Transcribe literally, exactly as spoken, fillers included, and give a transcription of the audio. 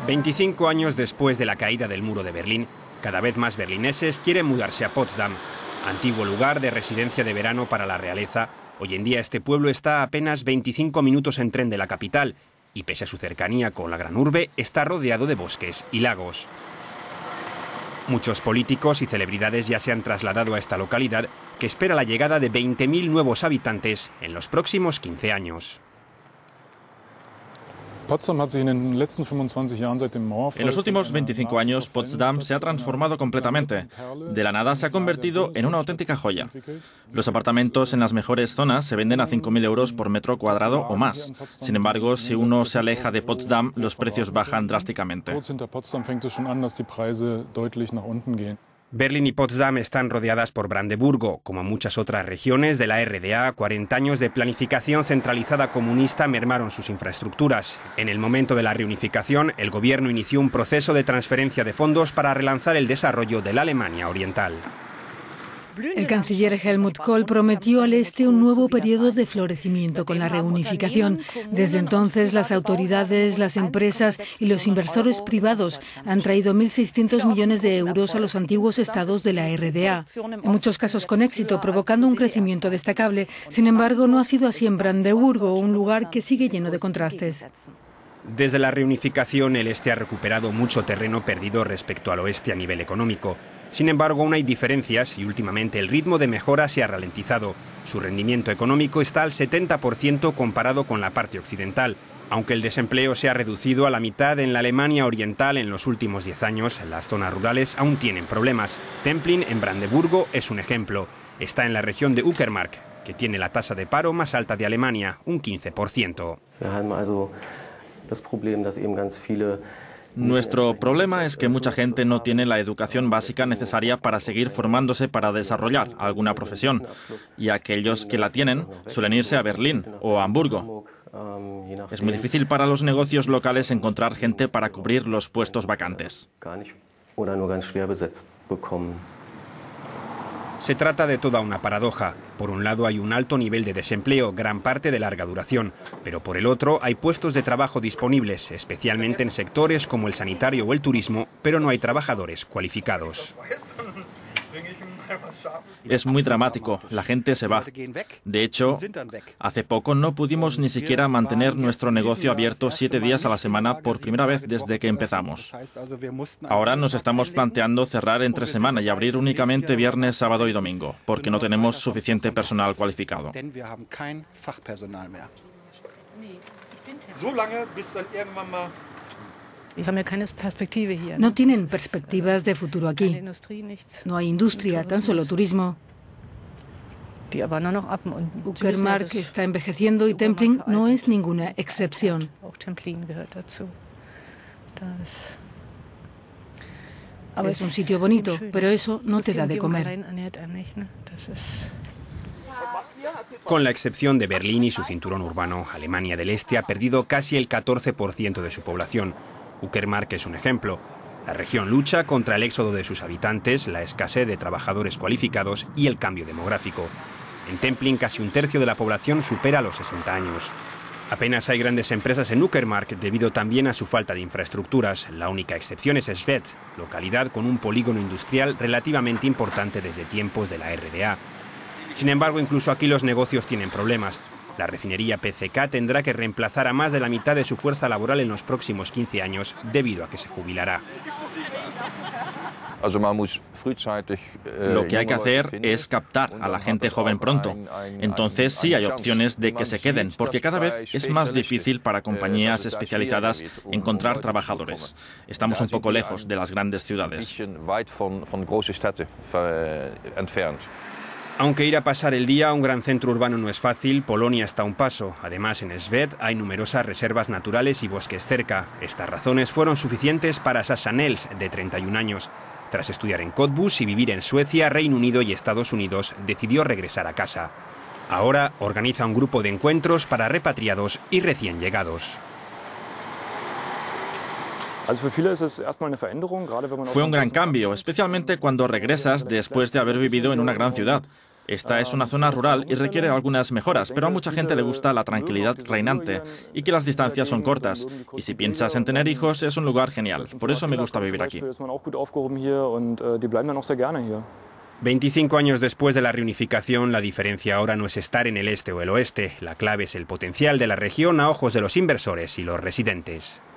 veinticinco años después de la caída del muro de Berlín, cada vez más berlineses quieren mudarse a Potsdam, antiguo lugar de residencia de verano para la realeza. Hoy en día este pueblo está a apenas veinticinco minutos en tren de la capital y pese a su cercanía con la gran urbe, está rodeado de bosques y lagos. Muchos políticos y celebridades ya se han trasladado a esta localidad, que espera la llegada de veinte mil nuevos habitantes en los próximos quince años. En los últimos veinticinco años, Potsdam se ha transformado completamente. De la nada se ha convertido en una auténtica joya. Los apartamentos en las mejores zonas se venden a cinco mil euros por metro cuadrado o más. Sin embargo, si uno se aleja de Potsdam, los precios bajan drásticamente. Berlín y Potsdam están rodeadas por Brandeburgo, como muchas otras regiones de la R D A. cuarenta años de planificación centralizada comunista mermaron sus infraestructuras. En el momento de la reunificación, el gobierno inició un proceso de transferencia de fondos para relanzar el desarrollo de la Alemania Oriental. El canciller Helmut Kohl prometió al este un nuevo periodo de florecimiento con la reunificación. Desde entonces, las autoridades, las empresas y los inversores privados han traído mil seiscientos millones de euros a los antiguos estados de la R D A. En muchos casos con éxito, provocando un crecimiento destacable. Sin embargo, no ha sido así en Brandeburgo, un lugar que sigue lleno de contrastes. Desde la reunificación, el este ha recuperado mucho terreno perdido respecto al oeste a nivel económico. Sin embargo, aún hay diferencias y últimamente el ritmo de mejora se ha ralentizado. Su rendimiento económico está al setenta por ciento comparado con la parte occidental. Aunque el desempleo se ha reducido a la mitad en la Alemania Oriental en los últimos diez años, las zonas rurales aún tienen problemas. Templin, en Brandeburgo, es un ejemplo. Está en la región de Uckermark, que tiene la tasa de paro más alta de Alemania, un quince por ciento. Nuestro problema es que mucha gente no tiene la educación básica necesaria para seguir formándose para desarrollar alguna profesión, y aquellos que la tienen suelen irse a Berlín o a Hamburgo. Es muy difícil para los negocios locales encontrar gente para cubrir los puestos vacantes. Se trata de toda una paradoja. Por un lado hay un alto nivel de desempleo, gran parte de larga duración, pero por el otro hay puestos de trabajo disponibles, especialmente en sectores como el sanitario o el turismo, pero no hay trabajadores cualificados. Es muy dramático, la gente se va. De hecho, hace poco no pudimos ni siquiera mantener nuestro negocio abierto siete días a la semana por primera vez desde que empezamos. Ahora nos estamos planteando cerrar entre semana y abrir únicamente viernes, sábado y domingo, porque no tenemos suficiente personal cualificado. No tienen perspectivas de futuro aquí. No hay industria, tan solo turismo. Uckermark está envejeciendo y Templin no es ninguna excepción. Es un sitio bonito, pero eso no te da de comer. Con la excepción de Berlín y su cinturón urbano, Alemania del Este ha perdido casi el catorce por ciento de su población. Uckermark es un ejemplo. La región lucha contra el éxodo de sus habitantes, la escasez de trabajadores cualificados y el cambio demográfico. En Templin casi un tercio de la población supera los sesenta años. Apenas hay grandes empresas en Uckermark debido también a su falta de infraestructuras. La única excepción es Schwedt, localidad con un polígono industrial relativamente importante desde tiempos de la R D A. Sin embargo, incluso aquí los negocios tienen problemas. La refinería P C K tendrá que reemplazar a más de la mitad de su fuerza laboral en los próximos quince años debido a que se jubilará. Lo que hay que hacer es captar a la gente joven pronto. Entonces sí hay opciones de que se queden, porque cada vez es más difícil para compañías especializadas encontrar trabajadores. Estamos un poco lejos de las grandes ciudades. Aunque ir a pasar el día a un gran centro urbano no es fácil, Polonia está a un paso. Además, en Schwedt hay numerosas reservas naturales y bosques cerca. Estas razones fueron suficientes para Sasha Nels, de treinta y un años. Tras estudiar en Cottbus y vivir en Suecia, Reino Unido y Estados Unidos, decidió regresar a casa. Ahora organiza un grupo de encuentros para repatriados y recién llegados. Fue un gran cambio, especialmente cuando regresas después de haber vivido en una gran ciudad. Esta es una zona rural y requiere algunas mejoras, pero a mucha gente le gusta la tranquilidad reinante y que las distancias son cortas. Y si piensas en tener hijos, es un lugar genial. Por eso me gusta vivir aquí. veinticinco años después de la reunificación, la diferencia ahora no es estar en el este o el oeste. La clave es el potencial de la región a ojos de los inversores y los residentes.